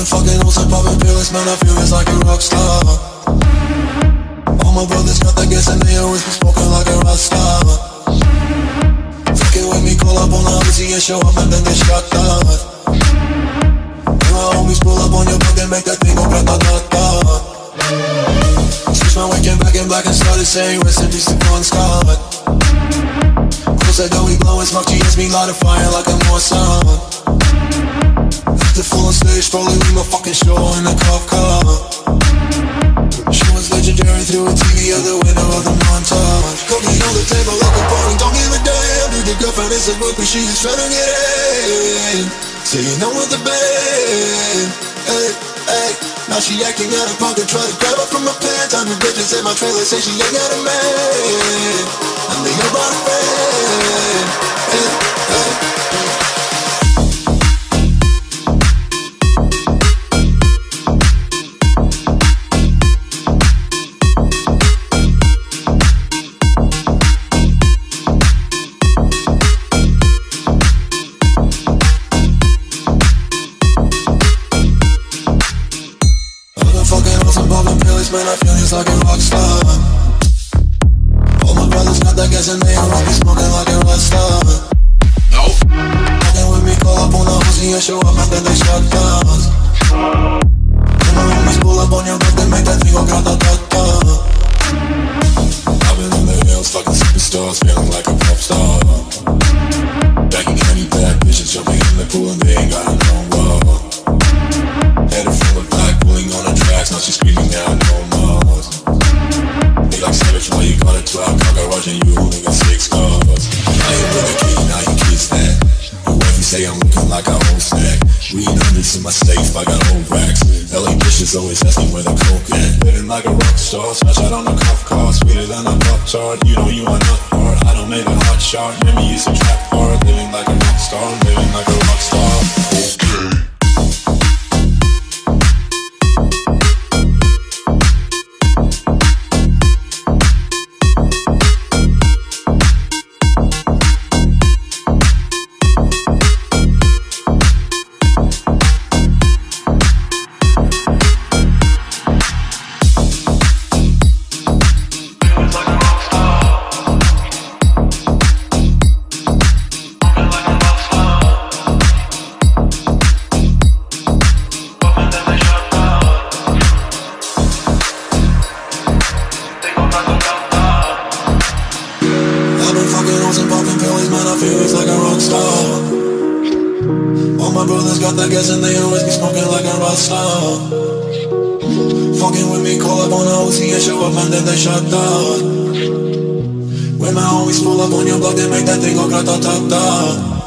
fucking on some poppin' pills, man, I feel it's like a rock star. All my brothers got that gas and they always be smoking like a rock star. Fucking with me, call up on the Uzi and show up and then they shot down. And my homies pull up on your block and make that thing go grata-ta-ta. Switch my weekend back in black and started saying rest in peace to Bon Scott. Close that door, we blowin' smoke, GS me light a fire like a Mossad. The full on stage, probably leave my fucking show in a cop car. She was legendary through a TV out the window of the montage. Cookie on the table like a party, don't give a damn. Dude, the girlfriend is a groupie, she is trying to get in. Say you know with the band. Hey, hey. Now she acting out of pocket, try to grab her from my pants. I'm the bitches in my trailer, say she ain't got a man. I'm the about a friend. Hey, hey. Man, I feel it's like a rock star. All my brothers got that gas and they all be smoking like a rock star. Nope. Fucking with me, call up on the Uzi and show up and then they shot down. And my homies pull up on your block, they make that thing go grata-ta-ta. I've been in the hills, fucking superstars, feeling like a pop star. Backing any bad bitches, jumping in the pool and they ain't got no more. Head full of black, pulling on the tracks, now she's screaming out no more. They like savage, why you got a 12 cockroach and you only got 6 cars. I ain't with a key, now you kiss that. Your wifey say I'm looking like a whole snack. Reading hundreds in my safe, I got whole racks. LA bitches always asking where the coke at. Living like a rock star, smash out on the cuff car. Sweeter than a pop tart, you know you are not hard. I don't make a hot shot, maybe it's a trap hard. Living like a rock star, living like a rock star. Okay. I guess and they always be smoking like a rock star. Fucking with me, call up on the Uzi and show up and then they shut down. When my homies pull up on your block, they make that thing go grata-ta-ta.